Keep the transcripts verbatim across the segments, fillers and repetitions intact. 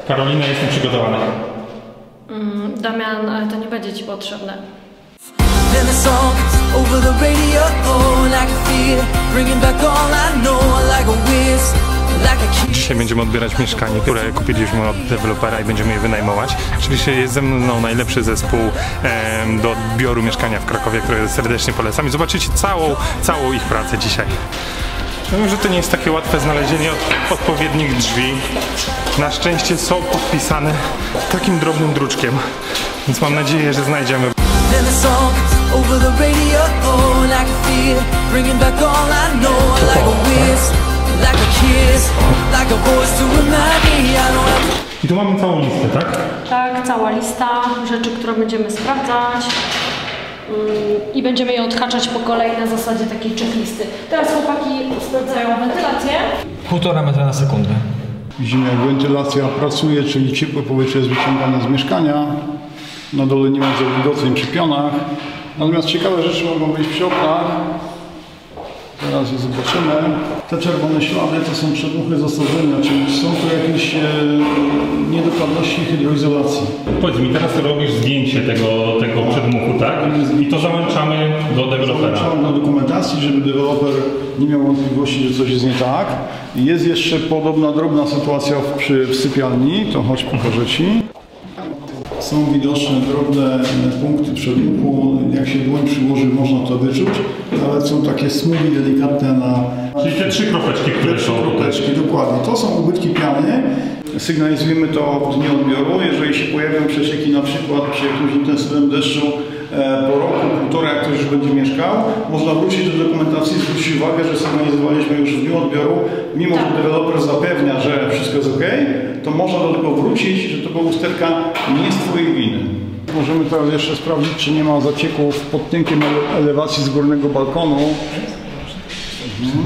Karolina, jestem przygotowany. Mm, Damian, ale to nie będzie ci potrzebne. Dzisiaj będziemy odbierać mieszkanie, które kupiliśmy od dewelopera i będziemy je wynajmować. Oczywiście jest ze mną najlepszy zespół em, do odbioru mieszkania w Krakowie, które serdecznie polecam i zobaczycie całą, całą ich pracę dzisiaj. Wiem, że to nie jest takie łatwe znalezienie od, odpowiednich drzwi. Na szczęście są podpisane takim drobnym druczkiem, więc mam nadzieję, że znajdziemy. I tu mamy całą listę, tak? Tak, cała lista rzeczy, które będziemy sprawdzać. I będziemy je odhaczać po kolei na zasadzie takiej checklisty. Teraz chłopaki sprawdzają wentylację. Półtora metra na sekundę. Widzimy, jak wentylacja pracuje, czyli ciepłe powietrze jest wyciągane z mieszkania. Na dole nie ma zawilgoceń przy pionach. Natomiast ciekawe rzeczy mogą być przy oknach. Teraz je zobaczymy. Te czerwone ślady to są przedmuchy zasadzenia, czyli są tu jakieś e, niedokładności hydroizolacji. Powiedz mi, teraz robisz zdjęcie tego, tego przedmuchu, tak? I to załączamy do dewelopera. Załączamy do dokumentacji, żeby deweloper nie miał wątpliwości, że coś jest nie tak. Jest jeszcze podobna drobna sytuacja w, przy, w sypialni, to chodź pokażę Ci. Są widoczne drobne punkty przedmuchu, jak się dłoń przyłoży, można to wyczuć, ale są takie smugi delikatne na... Czyli te trzy kropeczki, które są kropeczki, dokładnie. To są ubytki piany. Sygnalizujemy to w dniu odbioru. Jeżeli się pojawią przecieki na przykład przy jakimś intensywnym deszczu po roku, półtora, jak ktoś już będzie mieszkał, można wrócić do dokumentacji i zwrócić uwagę, że sygnalizowaliśmy już w dniu odbioru, mimo że deweloper zapewnia, że wszystko jest ok, to można do tego wrócić, że to była usterka nie z Twojej winy. Możemy teraz jeszcze sprawdzić, czy nie ma zacieków pod tynkiem elewacji z górnego balkonu. Mhm.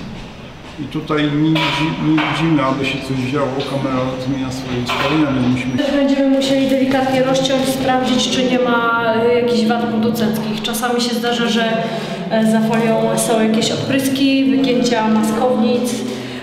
I tutaj nie, nie widzimy, aby się coś działo. Kamera zmienia swoje ustawienia, więc musimy... Będziemy musieli delikatnie rozciąć, sprawdzić, czy nie ma jakichś wad producenckich. Czasami się zdarza, że za folią są jakieś odpryski, wygięcia maskownic,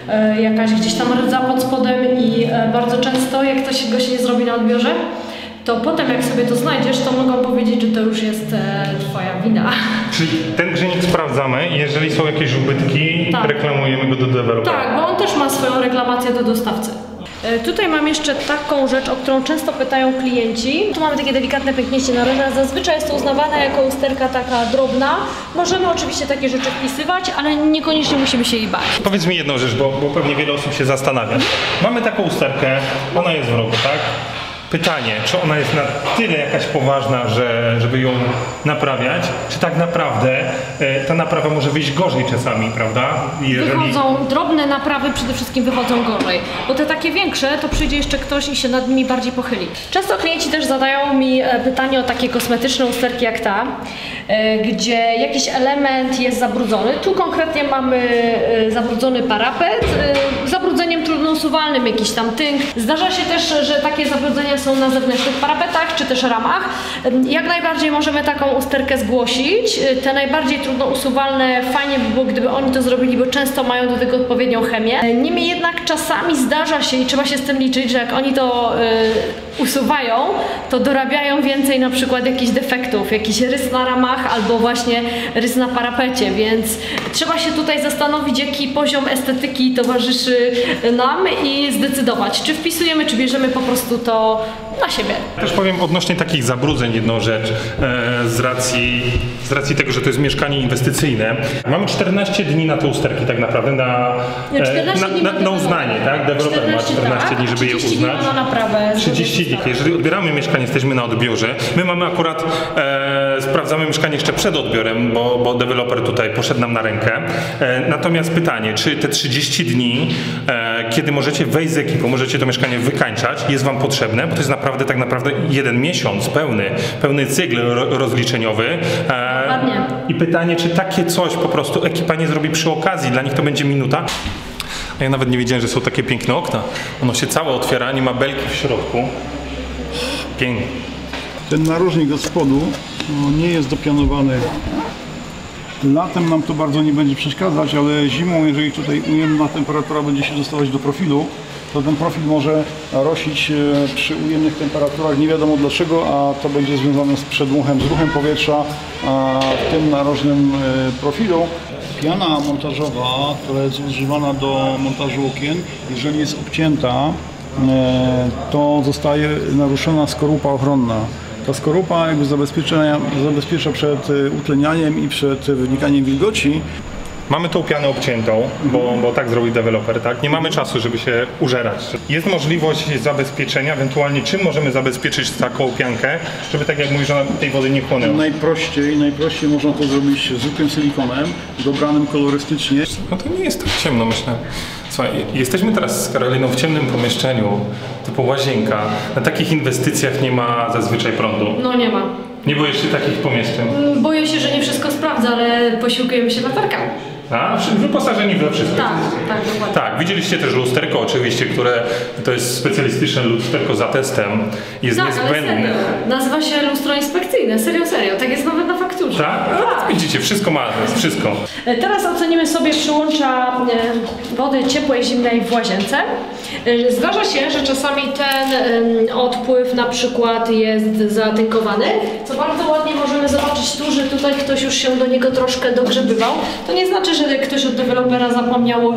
jakaś gdzieś tam rdza pod spodem i bardzo często, jak to się go się nie zrobi na odbiorze, to potem jak sobie to znajdziesz, to mogą powiedzieć, że to już jest e, Twoja wina. Czyli ten grzejnik sprawdzamy i jeżeli są jakieś ubytki, tak, reklamujemy go do dewelopera. Tak, bo on też ma swoją reklamację do dostawcy. E, tutaj mam jeszcze taką rzecz, o którą często pytają klienci. Tu mamy takie delikatne pęknięcie na rynach. Zazwyczaj jest to uznawane jako usterka taka drobna. Możemy oczywiście takie rzeczy wpisywać, ale niekoniecznie musimy się jej bać. Powiedz mi jedną rzecz, bo, bo pewnie wiele osób się zastanawia. Mamy taką usterkę, ona jest w rogu, tak? Pytanie, czy ona jest na tyle jakaś poważna, że, żeby ją naprawiać, czy tak naprawdę e, ta naprawa może wyjść gorzej czasami, prawda? Jeżeli... Wychodzą, drobne naprawy przede wszystkim wychodzą gorzej, bo te takie większe, to przyjdzie jeszcze ktoś i się nad nimi bardziej pochyli. Często klienci też zadają mi pytanie o takie kosmetyczne usterki jak ta, e, gdzie jakiś element jest zabrudzony. Tu konkretnie mamy e, zabrudzony parapet, e, zabrudzeniem trudnousuwalnym jakiś tam tynk. Zdarza się też, że takie zabrudzenia są na zewnętrznych parapetach czy też ramach. Jak najbardziej możemy taką usterkę zgłosić. Te najbardziej trudno usuwalne fajnie by było, gdyby oni to zrobili, bo często mają do tego odpowiednią chemię. Niemniej jednak czasami zdarza się i trzeba się z tym liczyć, że jak oni to y, usuwają, to dorabiają więcej na przykład jakichś defektów, jakiś rys na ramach albo właśnie rys na parapecie, więc trzeba się tutaj zastanowić, jaki poziom estetyki towarzyszy nam i zdecydować, czy wpisujemy, czy bierzemy po prostu to na siebie. Też powiem odnośnie takich zabrudzeń jedną rzecz, e, z, racji, z racji tego, że to jest mieszkanie inwestycyjne. Mamy czternaście dni na te usterki tak naprawdę, na, e, na, na, na uznanie, tak? Deweloper ma czternaście dni, żeby je uznać. Na naprawę, trzydzieści dni. Jeżeli odbieramy mieszkanie, jesteśmy na odbiorze, my mamy akurat, e, sprawdzamy mieszkanie jeszcze przed odbiorem, bo, bo deweloper tutaj poszedł nam na rękę. E, natomiast pytanie, czy te trzydzieści dni, e, kiedy możecie wejść z ekipą, możecie to mieszkanie wykańczać, jest Wam potrzebne, bo to jest naprawdę tak naprawdę jeden miesiąc pełny, pełny cykl ro, rozliczeniowy. E, Ładnie. I pytanie, czy takie coś po prostu ekipa nie zrobi przy okazji, dla nich to będzie minuta. A ja nawet nie wiedziałem, że są takie piękne okna. Ono się całe otwiera, nie ma belki w środku. Pięknie. Ten narożnik od spodu no, nie jest dopianowany. Latem nam to bardzo nie będzie przeszkadzać, ale zimą, jeżeli tutaj ujemna temperatura będzie się dostawać do profilu, to ten profil może rościć przy ujemnych temperaturach, nie wiadomo dlaczego, a to będzie związane z przedmuchem, z ruchem powietrza w tym narożnym profilu. Piana montażowa, która jest używana do montażu okien, jeżeli jest obcięta, to zostaje naruszona skorupa ochronna. Ta skorupa jakby zabezpiecza, zabezpiecza przed utlenianiem i przed wynikaniem wilgoci. Mamy tą pianę obciętą, bo, bo tak zrobił deweloper, tak? Nie mamy czasu, żeby się użerać. Jest możliwość zabezpieczenia, ewentualnie czym możemy zabezpieczyć taką piankę, żeby tak jak mówisz, ona tej wody nie chłonęła? Najprościej, najprościej można to zrobić zwykłym silikonem, dobranym kolorystycznie. No to nie jest tak ciemno, myślę. Słuchaj, jesteśmy teraz z Karoliną w ciemnym pomieszczeniu, typu łazienka. Na takich inwestycjach nie ma zazwyczaj prądu. No nie ma. Nie boisz się takich pomieszczeń? Boję się, że nie wszystko sprawdza, ale posiłkujemy się latarkami. A, wyposażeni we wszystko. Tak, tak, dokładnie. Tak, widzieliście też lusterko oczywiście, które to jest specjalistyczne lusterko za testem. Jest tak, niezbędne. Ale serio. Nazywa się lustro inspekcyjne, serio, serio. Tak jest nawet na fakturze. Tak? A, widzicie, wszystko ma, wszystko. Teraz ocenimy sobie przyłącza wody ciepłej, zimnej w łazience. Zdarza się, że czasami ten odpływ na przykład jest zatynkowany, co bardzo ładnie możemy zobaczyć tu, że tutaj ktoś już się do niego troszkę dogrzebywał. To nie znaczy, że ktoś od dewelopera zapomniał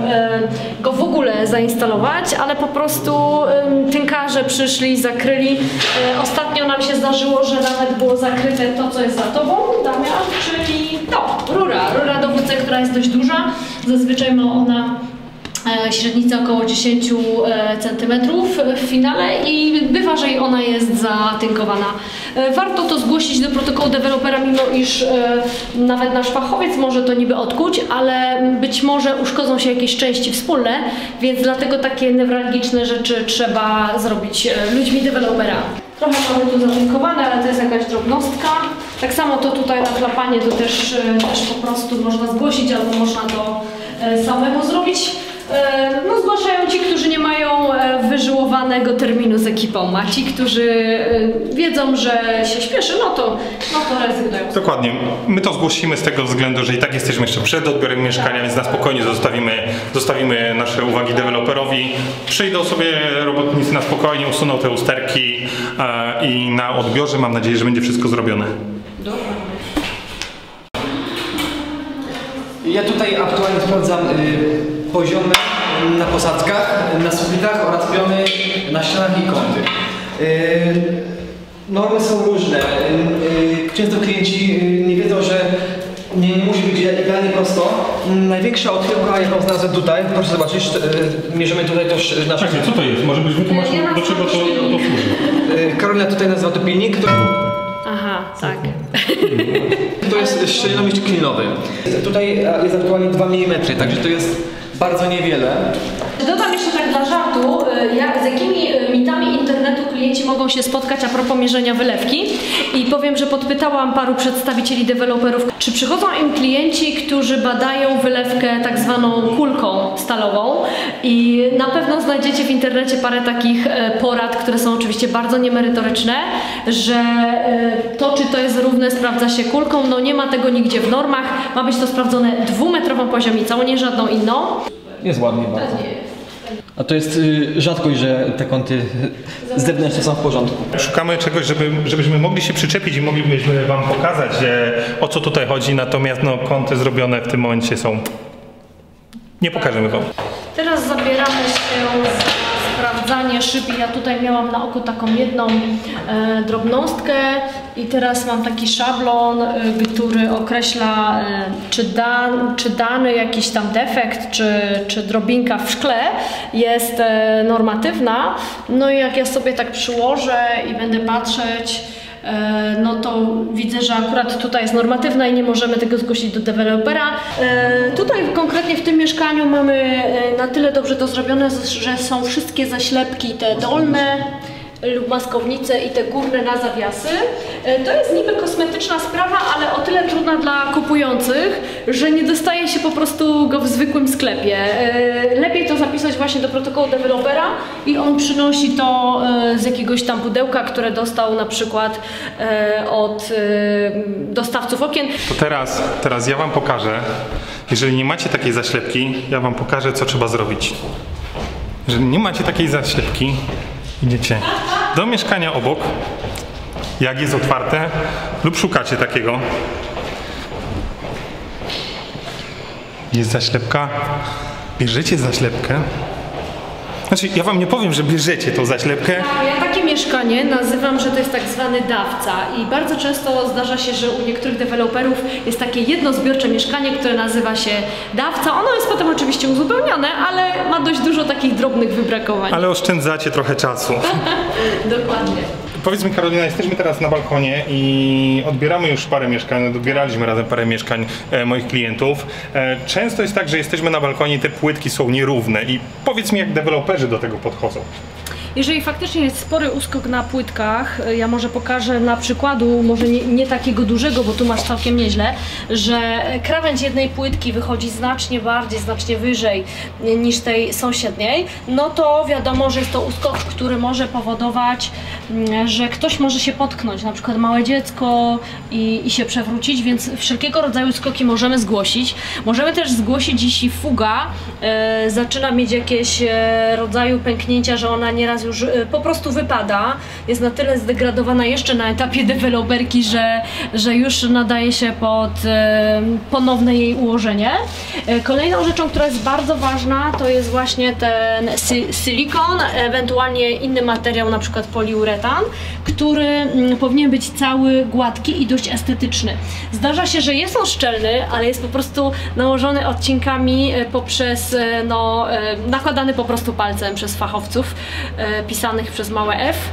go w ogóle zainstalować, ale po prostu tynkarze przyszli, zakryli. Ostatnio nam się zdarzyło, że nawet było zakryte to, co jest za tobą, Damian, czyli to, rura, rura do W C, która jest dość duża. Zazwyczaj ma ona średnicę około dziesięć centymetrów w finale i bywa, że ona jest zatynkowana. Warto to zgłosić do protokołu dewelopera, mimo iż nawet nasz fachowiec może to niby odkuć, ale być może uszkodzą się jakieś części wspólne, więc dlatego takie newralgiczne rzeczy trzeba zrobić ludźmi dewelopera. Trochę mamy tu zatynkowane, ale to jest jakaś drobnostka. Tak samo to tutaj na klapanie to też, też po prostu można zgłosić, albo można to samemu zrobić. No, zgłaszają ci, którzy nie mają wyżyłowanego terminu z ekipą, a ci, którzy wiedzą, że się śpieszy, no to, no to rezygnują. Dokładnie. My to zgłosimy z tego względu, że i tak jesteśmy jeszcze przed odbiorem mieszkania, tak. Więc na spokojnie zostawimy, zostawimy nasze uwagi deweloperowi. Przyjdą sobie robotnicy na spokojnie, usuną te usterki e, i na odbiorze mam nadzieję, że będzie wszystko zrobione. Dobra. Ja tutaj aktualnie sprawdzam y, poziomy na posadzkach, na sufitach oraz piony na ścianach i kąty. Y, normy są różne. Y, y, często klienci y, nie wiedzą, że nie, nie musi być idealnie prosto. Y, największa odchyłka, jaką znalazłem tutaj, proszę zobaczyć, y, mierzymy tutaj też nasze... Tak, co to jest? Może byś wytłumaczył, do czego to, to służy? Y, Karolina tutaj nazywa to pilnik. To... Aha, tak. To jest szczelinowiec klinowy. Tutaj jest aktualnie dwa milimetry, także to jest bardzo niewiele. Dodam jeszcze tak dla żartu, jak, z jakimi mitami internetu klienci mogą się spotkać a propos mierzenia wylewki. I powiem, że podpytałam paru przedstawicieli deweloperów, czy przychodzą im klienci, którzy badają wylewkę tak zwaną kulką stalową. I na pewno znajdziecie w internecie parę takich porad, które są oczywiście bardzo niemerytoryczne, że to, czy to jest równe, sprawdza się kulką. No nie ma tego nigdzie w normach. Ma być to sprawdzone dwumetrową poziomicą, nie żadną inną. Jest ładnie bardzo. A to jest y, rzadkość, że te kąty zewnętrzne są w porządku. Szukamy czegoś, żeby, żebyśmy mogli się przyczepić i moglibyśmy wam pokazać, e, o co tutaj chodzi, natomiast no, kąty zrobione w tym momencie są... Nie pokażemy wam. Teraz zabieramy się za sprawdzanie szyb. Ja tutaj miałam na oku taką jedną e, drobnostkę i teraz mam taki szablon, e, który określa e, czy, dan, czy dany jakiś tam defekt, czy, czy drobinka w szkle jest e, normatywna. No i jak ja sobie tak przyłożę i będę patrzeć, no to widzę, że akurat tutaj jest normatywna i nie możemy tego zgłosić do dewelopera. Tutaj konkretnie w tym mieszkaniu mamy na tyle dobrze to zrobione, że są wszystkie zaślepki, te dolne lub maskownice i te górne na zawiasy. To jest niby kosmetyczna sprawa, ale o tyle trudna dla kupujących, że nie dostaje się po prostu go w zwykłym sklepie. Lepiej to zapisać właśnie do protokołu dewelopera i on przynosi to z jakiegoś tam pudełka, które dostał na przykład od dostawców okien. To teraz, teraz ja wam pokażę, jeżeli nie macie takiej zaślepki, ja wam pokażę, co trzeba zrobić. że nie macie takiej zaślepki, idziecie do mieszkania obok, jak jest otwarte, lub szukacie takiego. Jest zaślepka, bierzecie zaślepkę. Znaczy, ja wam nie powiem, że bierzecie tą zaślepkę. Ja takie mieszkanie nazywam, że to jest tak zwany dawca i bardzo często zdarza się, że u niektórych deweloperów jest takie jednozbiorcze mieszkanie, które nazywa się dawca. Ono jest potem oczywiście uzupełnione, ale ma dość dużo takich drobnych wybrakowań. Ale oszczędzacie trochę czasu. Dokładnie. Powiedz mi, Karolina, jesteśmy teraz na balkonie i odbieramy już parę mieszkań, odbieraliśmy razem parę mieszkań e, moich klientów. E, często jest tak, że jesteśmy na balkonie i te płytki są nierówne i powiedz mi, jak deweloperzy do tego podchodzą. Jeżeli faktycznie jest spory uskok na płytkach, ja może pokażę na przykładu, może nie, nie takiego dużego, bo tu masz całkiem nieźle, że krawędź jednej płytki wychodzi znacznie bardziej, znacznie wyżej niż tej sąsiedniej, no to wiadomo, że jest to uskok, który może powodować, że ktoś może się potknąć, na przykład małe dziecko i, i się przewrócić, więc wszelkiego rodzaju skoki możemy zgłosić. Możemy też zgłosić, jeśli fuga e, zaczyna mieć jakieś e, rodzaju pęknięcia, że ona nieraz już po prostu wypada, jest na tyle zdegradowana jeszcze na etapie deweloperki, że, że już nadaje się pod e, ponowne jej ułożenie. E, kolejną rzeczą, która jest bardzo ważna, to jest właśnie ten sy silikon, ewentualnie inny materiał, na przykład poliuretan, który m, powinien być cały gładki i dość estetyczny. Zdarza się, że jest on szczelny, ale jest po prostu nałożony odcinkami e, poprzez, e, no, e, nakładany po prostu palcem przez fachowców, e, pisanych przez małe F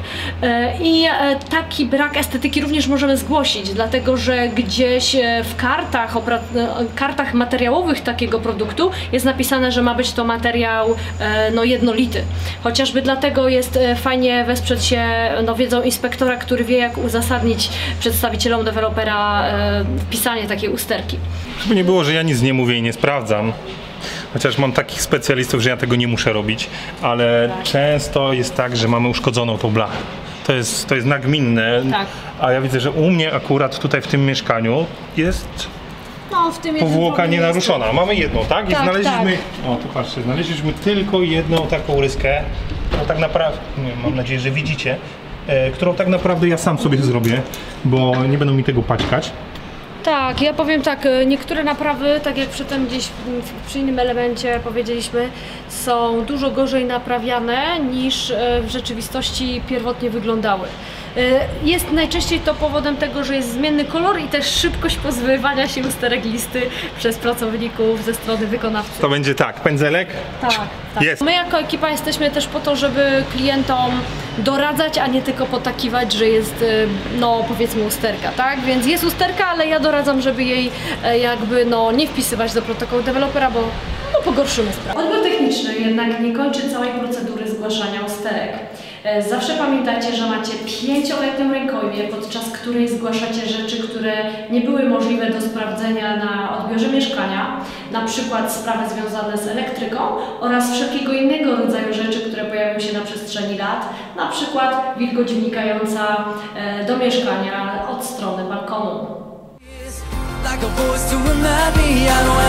i taki brak estetyki również możemy zgłosić, dlatego że gdzieś w kartach, kartach materiałowych takiego produktu jest napisane, że ma być to materiał no, jednolity. Chociażby dlatego jest fajnie wesprzeć się no, wiedzą inspektora, który wie, jak uzasadnić przedstawicielom dewelopera wpisanie takiej usterki. Żeby nie było, że ja nic nie mówię i nie sprawdzam. Chociaż mam takich specjalistów, że ja tego nie muszę robić, ale tak. Często jest tak, że mamy uszkodzoną tą blachę. To jest, to jest nagminne, tak. A ja widzę, że u mnie akurat tutaj w tym mieszkaniu jest no, w tym powłoka nienaruszona. Jest... Mamy jedną, tak? I tak, znaleźliśmy, tak. O, tu patrzcie, znaleźliśmy tylko jedną taką ryskę, którą tak naprawdę, nie, mam nadzieję, że widzicie, e, którą tak naprawdę ja sam sobie zrobię, bo nie będą mi tego paćkać. Tak, ja powiem tak, niektóre naprawy, tak jak przedtem gdzieś przy innym elemencie powiedzieliśmy, są dużo gorzej naprawiane niż w rzeczywistości pierwotnie wyglądały. Jest najczęściej to powodem tego, że jest zmienny kolor i też szybkość pozbywania się usterek listy przez pracowników ze strony wykonawcy. To będzie tak, pędzelek? Tak, tak. Jest. My jako ekipa jesteśmy też po to, żeby klientom doradzać, a nie tylko potakiwać, że jest, no powiedzmy, usterka, tak? Więc jest usterka, ale ja doradzam, żeby jej jakby no nie wpisywać do protokołu dewelopera, bo no, pogorszymy sprawę. Odbiór techniczny jednak nie kończy całej procedury zgłaszania usterek. Zawsze pamiętajcie, że macie pięcioletnią rękojmię, podczas której zgłaszacie rzeczy, które nie były możliwe do sprawdzenia na odbiorze mieszkania, na przykład sprawy związane z elektryką oraz wszelkiego innego rodzaju rzeczy, które pojawią się na przestrzeni lat, na przykład wilgoć wnikająca do mieszkania od strony balkonu.